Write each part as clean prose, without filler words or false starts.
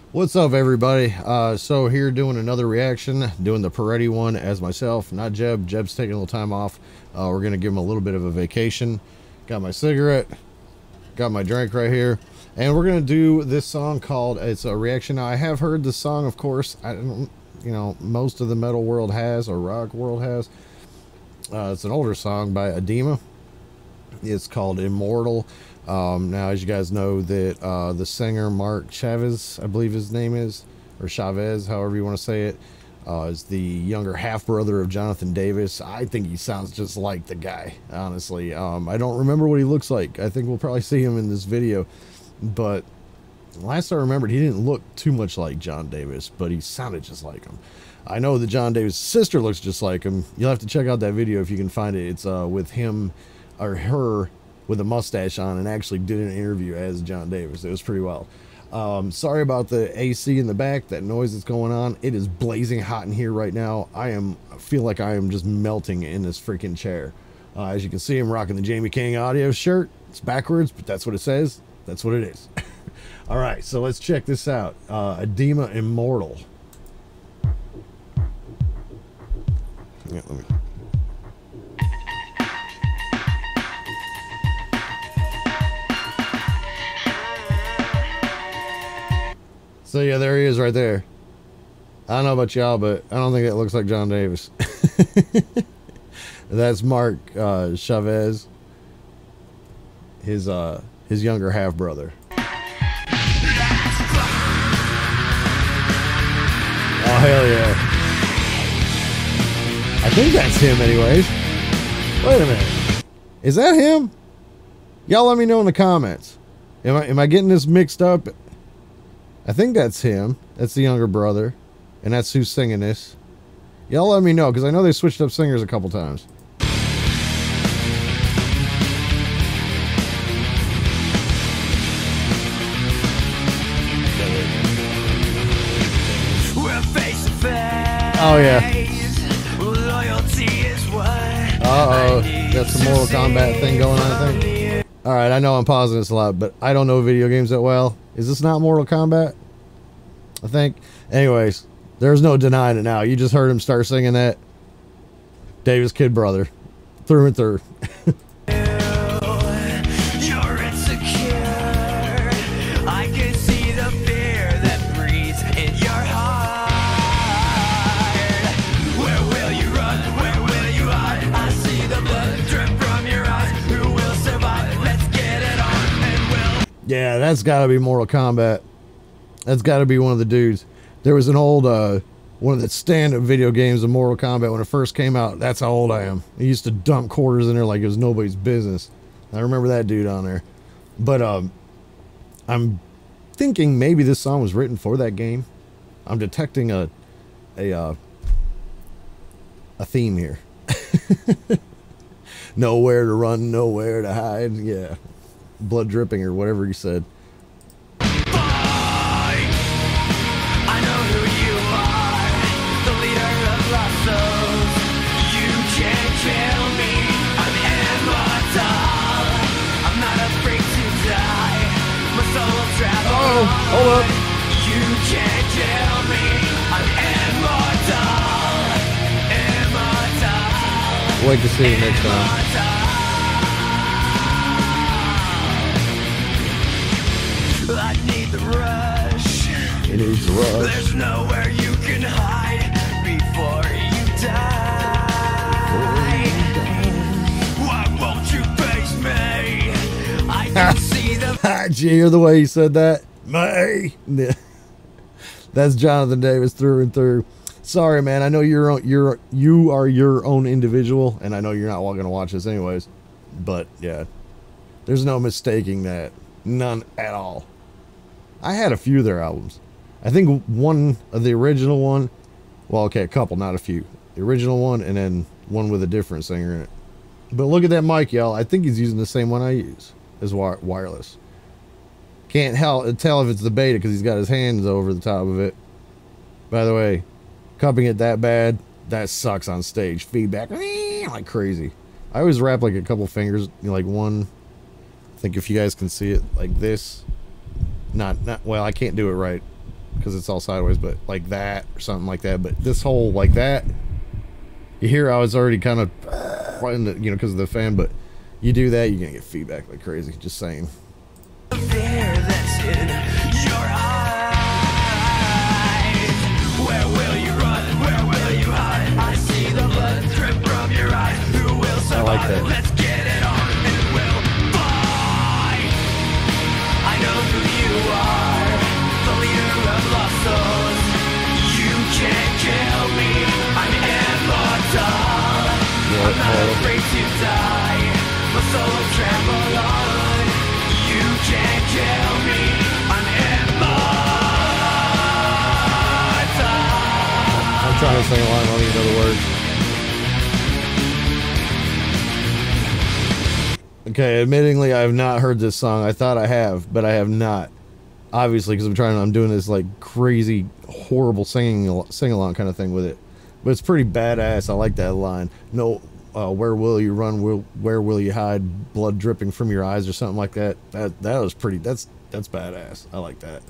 What's up, everybody? So here doing another reaction, doing the Peredy one as myself, not Jeb. Jeb's taking a little time off. We're gonna give him a little bit of a vacation. Got my cigarette, got my drink right here, and we're gonna do this song called, it's a reaction. Now, I have heard the song, of course. I don't, most of the metal world has, or rock world has. It's an older song by Adema. It's called Immortal. Now, as you guys know, that the singer Mark Chavez, I believe his name is, or Chavez, however you want to say it, is the younger half-brother of Jonathan Davis. I think he sounds just like the guy, honestly. I don't remember what he looks like. I think we'll probably see him in this video, but last I remembered, he didn't look too much like John Davis, but he sounded just like him. I know that John Davis' sister looks just like him. You'll have to check out that video if you can find it. It's with him or her with a mustache on, and actually did an interview as John Davis. It was pretty wild. Sorry about the AC in the back, that noise that's going on. It is blazing hot in here right now. I feel like I am just melting in this freaking chair. As you can see, I'm rocking the Jamie King audio shirt. It's backwards, but that's what it says. That's what it is. All right, so let's check this out. Adema Immortal. Yeah, let me... So yeah, there he is right there. I don't know about y'all, but I don't think that looks like John Davis. That's Mark Chavez, his younger half brother. Oh hell yeah! I think that's him, anyways. Wait a minute, is that him? Y'all let me know in the comments. Am I getting this mixed up? I think that's him. That's the younger brother. And that's who's singing this. Y'all let me know, because I know they switched up singers a couple times. Oh, yeah. Uh-oh. Got some Mortal Kombat thing going on, I think. Alright, I know I'm pausing this a lot, but I don't know video games that well. Is this not Mortal Kombat? I think. Anyways, there's no denying it now. You just heard him start singing that. Davis' kid brother. Through and through. You're insecure. I can see the fear that breathes in your heart. Where will you run? Where will you hide? I see the blood drip from your eyes. Who will survive? Let's get it on and we'll... Yeah, that's got to be Mortal Kombat. That's got to be one of the dudes. There was an old, one of the stand-up video games of Mortal Kombat when it first came out. That's how old I am. He used to dump quarters in there like it was nobody's business. I remember that dude on there. But I'm thinking maybe this song was written for that game. I'm detecting a theme here. Nowhere to run, nowhere to hide. Yeah. Blood dripping or whatever he said. Oh, hold up. You can't kill me. I'm immortal. Immortal. Wait to see you next time. I need the rush. It needs the rush. There's nowhere you can hide before you die. Why won't you face me? I can see the... Did you hear the way he said that? May. That's Jonathan Davis through and through. Sorry, man. I know you are your own individual, and I know you're not going to watch this anyways. But yeah, there's no mistaking that. None at all. I had a few of their albums. I think one of the original one. Well, okay, a couple, not a few. The original one, and then one with a different singer in it. But look at that mic, y'all. I think he's using the same one I use as wireless. Can't tell if it's the beta because he's got his hands over the top of it. By the way, cupping it that bad, that sucks on stage. Feedback like crazy. I always wrap like a couple fingers, like one. I think if you guys can see it like this. Not well, I can't do it right. because it's all sideways, but like that or something like that. But this whole like that, you hear I was already kind of, you know, because of the fan, but you do that, you're gonna get feedback like crazy. Just saying. Fear that's in your eyes. Where will you run? Where will you hide? I see the blood drip from your eyes. Who will survive? I like that. Let's get it on and we'll fight. I know who you are, the leader of lost souls. You can't kill me. I'm immortal. I'm not afraid to die. My soul will trample on. You can't kill me. I'm immortal. I'm trying to sing along, I don't even know the words. Okay, admittingly, I have not heard this song. I thought I have, but I have not. Obviously, because I'm doing this like crazy, horrible sing-along kind of thing with it. But it's pretty badass. I like that line. No, where will you run? Where will you hide? Blood dripping from your eyes, or something like that. That was pretty. That's badass. I like that.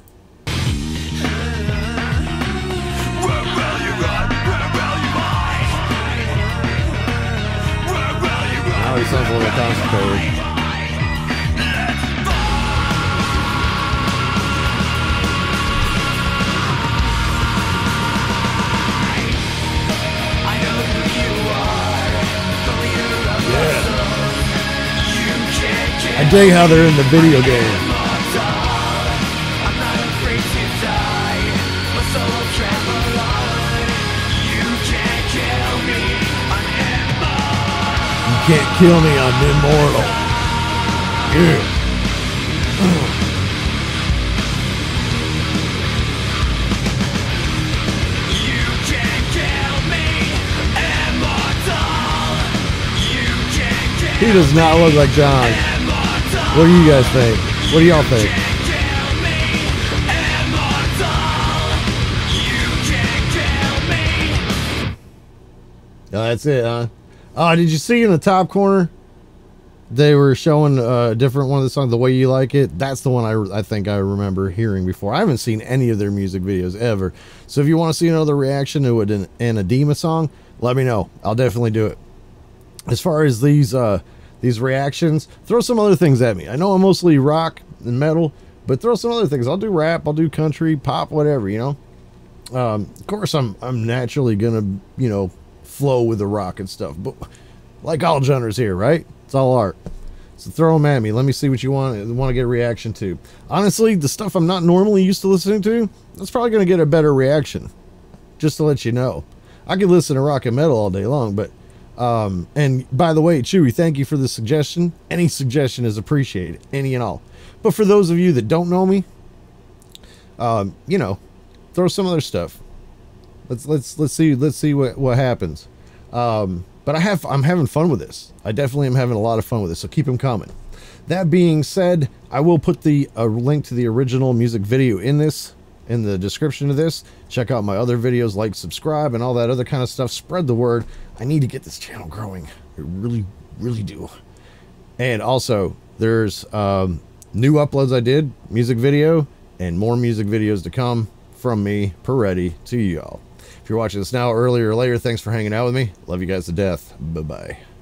Where will you run? Where will you hide? Where will you run? Now he sounds a little constipated. I dig how they're in the video game. I'm not afraid to die. My soul will trample on. You can't kill me. I'm immortal. You can't kill me, I'm immortal. Yeah. You can't kill me. Immortal. You can't kill me. He does not look like John. What do you guys think? What do y'all think? Oh, that's it, huh? Oh, did you see in the top corner? They were showing a different one of the songs, The Way You Like It. That's the one I think I remember hearing before. I haven't seen any of their music videos ever. So if you want to see another reaction to an Adema song, let me know. I'll definitely do it. As far as these reactions, throw some other things at me. I know I'm mostly rock and metal, but throw some other things. I'll do rap, I'll do country, pop, whatever, you know. Of course, I'm naturally gonna, you know, flow with the rock and stuff, but like all genres here, right? It's all art. So throw them at me. Let me see what you want to get a reaction to. Honestly, the stuff I'm not normally used to listening to, that's probably gonna get a better reaction. Just to let you know, I could listen to rock and metal all day long, but and by the way, Chewy, thank you for the suggestion. Any suggestion is appreciated, any and all. But for those of you that don't know me, you know, throw some other stuff. Let's see what happens. But I'm having fun with this. I definitely am having a lot of fun with this. So keep them coming. That being said, I will put the link to the original music video in the description of this. Check out my other videos, like, subscribe, and all that other kind of stuff. Spread the word. I need to get this channel growing. I really, really do. And also, there's new uploads I did, music video, and more music videos to come from me, Peredy, to y'all. If you're watching this now, earlier or later, thanks for hanging out with me. Love you guys to death. Bye-bye.